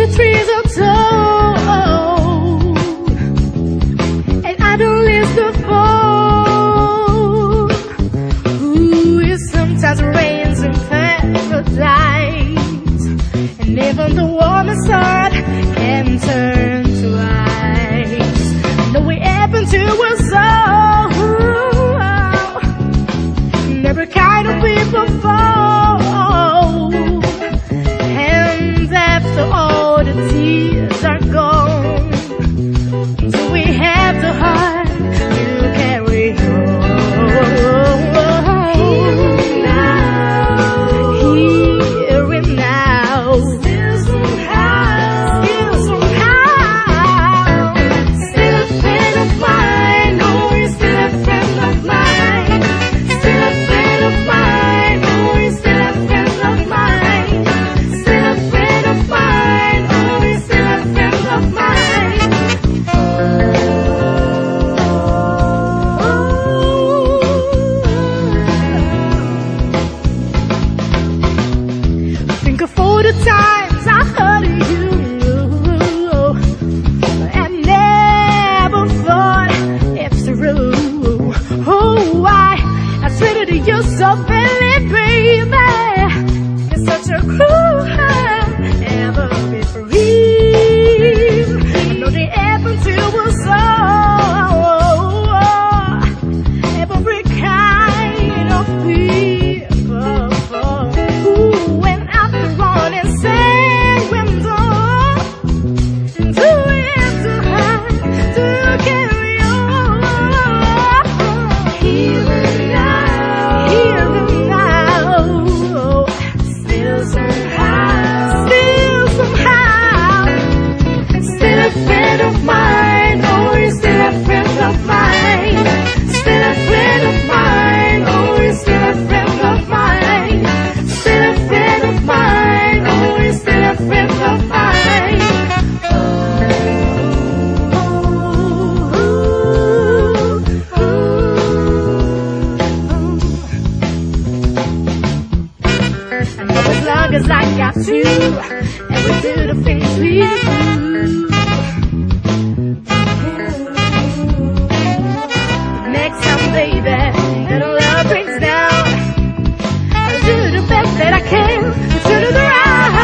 the trees are tall, and I don't list the fall. Ooh, it sometimes rains in paradise, and even the warmest heart can turn to ice. No way happen to us all. Every kind of people fall, and after all the tears are gone, do we have the heart to carry on? Here and now, still somehow, still a friend of mine. Oh, you're still a friend of mine. Still a friend of mine. Oh, you're still a friend of mine. Still a friend of mine. Oh, you're still a friend of mine. Think of all the times I hurt you and never thought it's true. Oh, I treated you so badly, baby. It's such a cruel ever be free. I know they happen to us all. Every kind of people. Ooh, and after all is said and done, do we have to hide to carry on? Here and now, still somehow, still a friend of mine. Oh, you're still a friend of mine. Still a friend of mine. Oh, you're still a friend of mine. Still a friend of mine. Oh, you're still a friend of mine. And as long as I got you, and we do the things we do. Next time, baby, that our love breaks down, I'll do the best that I can to turn it around.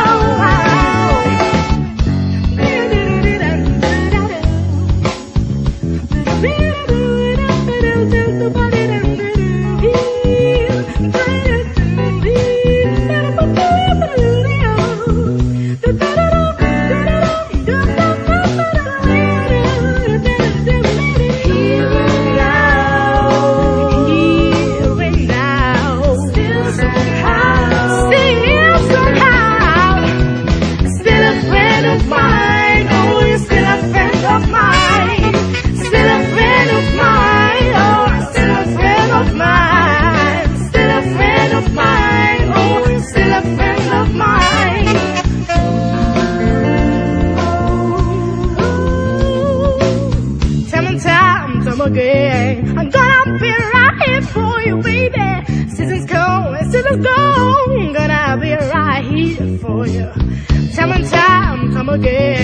Again, I'm gonna be right here for you, baby. Seasons come and seasons go, I'm gonna be right here for you. Time and time again.